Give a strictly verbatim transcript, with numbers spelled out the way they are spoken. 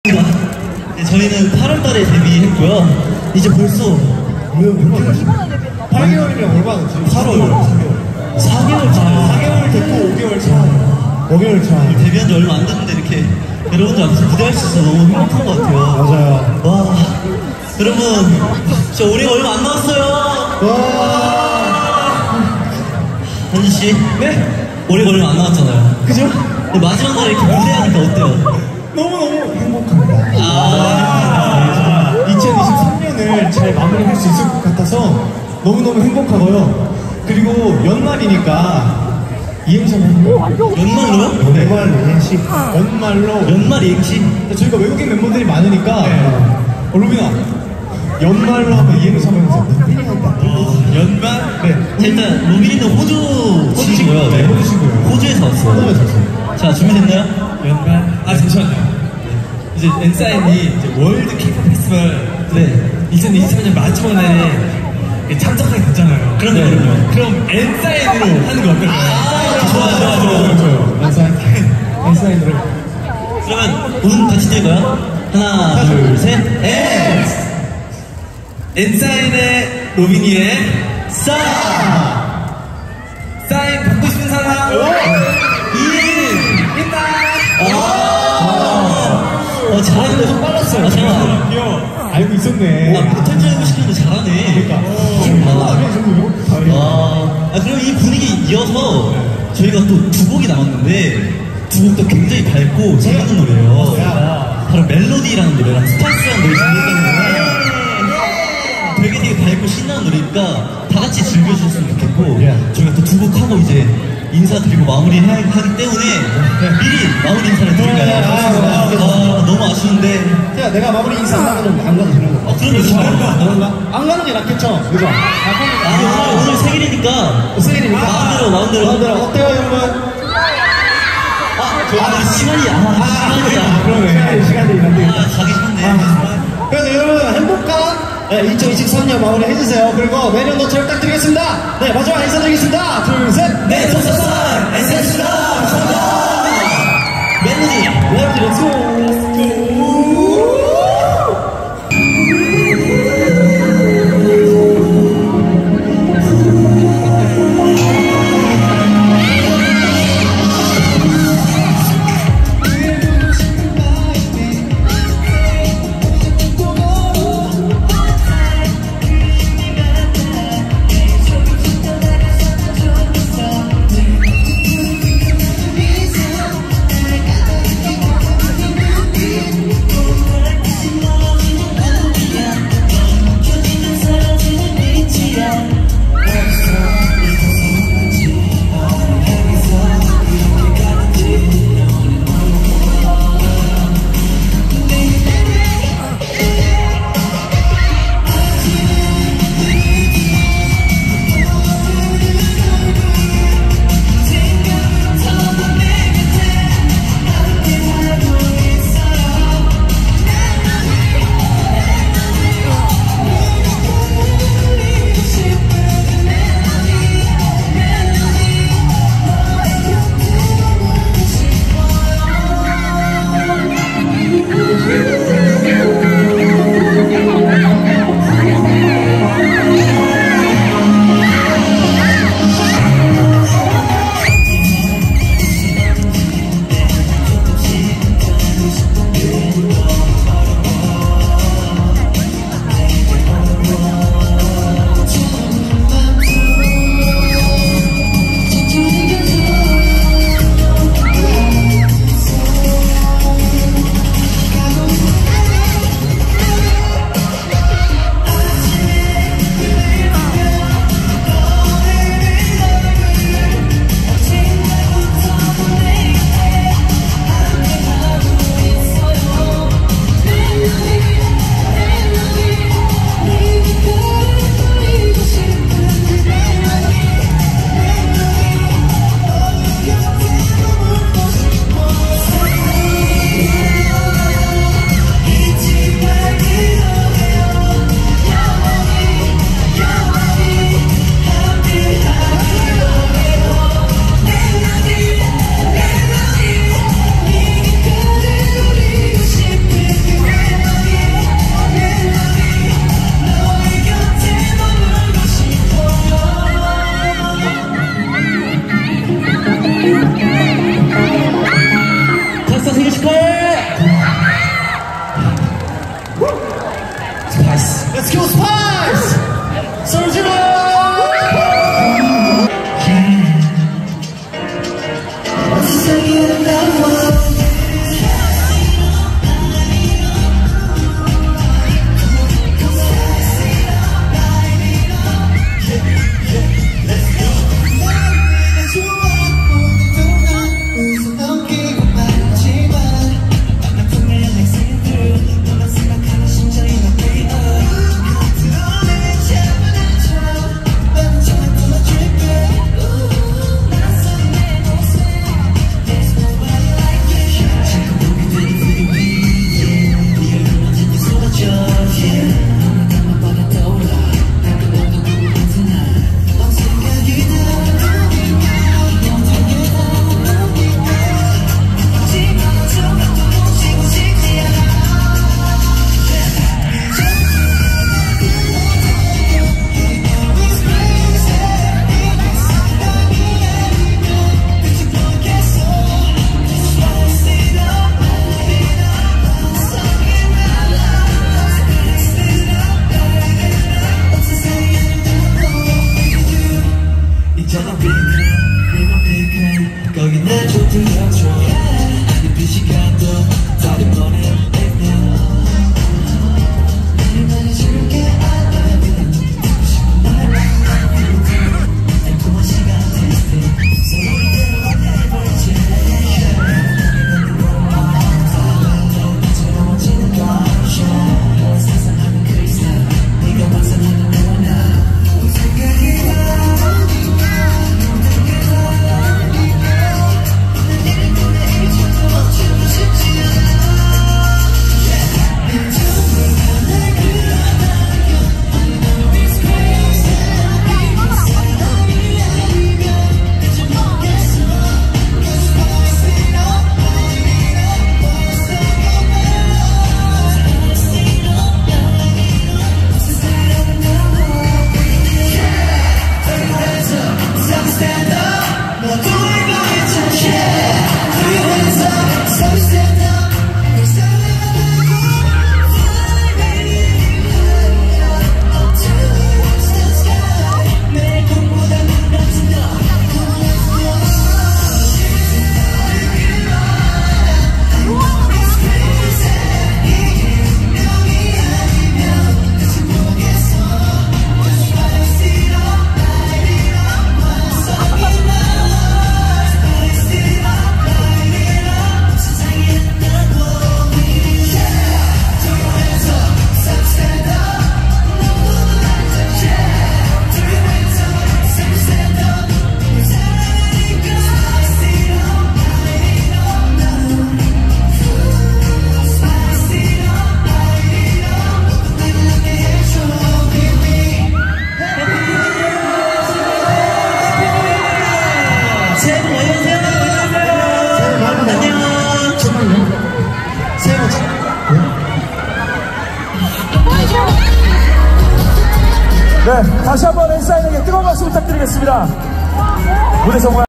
네, 저희는 팔월달에 데뷔했고요. 이제 벌써 팔 개월이면 얼마나 됐지? 팔월 사 개월 차요. 사 개월 됐고 오 개월 차. 오 개월 차. 데뷔한 지 얼마 안 됐는데 이렇게 여러분들 앞에서 무대할 수 있어서 너무 행복한 것 같아요. 맞아요. 와, 여러분, 저 올해가 얼마 안 남았어요. 와. 한준 씨, 네? 올해가 얼마 안 남았잖아요. 그죠? 근데 마지막 날에 이렇게 무대하니까 어때요? 너무너무 행복합니다. 아, 이천이십삼 년을 잘 마무리할 수 있을 것 같아서 너무너무 행복하고요. 그리고 연말이니까 이행시 한번 해볼까요? 연말로요? 네. 연말 이행시. 연말로. 연말 이행시? 저희가 외국인 멤버들이 많으니까. 네. 어, 로빈아. 연말로 한번 이행시 한번 해보세요. 어, 연말? 네. 자, 일단 로빈이는 호주 친구고요. 네, 호주 친구예요. 호주에서 왔어요. 호주에서 왔어요. 자, 준비됐나요? 연말? 아 잠시만요. 이제 엔사인이 이제 월드 케이팝 페스티벌 네. 이천이십삼 년 마지막 날에 참석하게 됐잖아요. 그럼요, 네. 그럼요. 그럼 엔사인으로 하는 거 어떨까요? 아, 좋아, 좋아, 좋아. 좋아요. 엔사인. 엔사인으로. 그러면 운 같이 들까요? 하나, 둘, 셋. 엔스! 엔사인의 로빈이의 싸! 사인 받고 싶은 사람 인! 있다. 어, 잘하는데 좀 빨랐어요. 아, 잠깐만. 귀여워. 알고 있었네. 아, 못할 줄 알고 시키는데 잘하네. 그러니까. 아, 아니야, 정도요? 아, 아, 그럼 이 분위기 이어서 저희가 또 두 곡이 남았는데 두 곡도 굉장히 밝고 재밌는 노래예요. 바로 멜로디라는 노래랑 스파이스라는 노래 준비했거든요. 되게 되게 밝고 신나는 노래니까 다 같이 즐겨주셨으면 좋겠고 저희가 또 두 곡 하고 이제 인사드리고 마무리하기 때문에 미리 마무리 인사를 드릴까요? 아, 너무 아쉬운데. 자, 내가 마무리 인사 안 하면 안 가도 되는 거. 아, 그럼요, 그럼요. 안 가는 게 낫겠죠? 그죠? 아, 오늘, 오늘 생일이니까. 생일이니까. 마음대로, 마음대로. 마음대로. 어때요, 여러분? 아, 아, 시간이, 아, 시간이다. 그러네. 시간이 있는데. 아, 가기 싫네. 그래서 여러분, 행복한 네, 이천이십삼 년 마무리 해주세요. 그리고 내년도 잘 부탁드리겠습니다. 네, 마지막 인사드리겠습니다. 둘, 셋. 네, 소속사 에스엔씨다. 감사합니다. 멜로디. 멜로디, 렛츠고. 다시 한번 엔사인에게 뜨거운 박수 부탁드리겠습니다. 무대 정말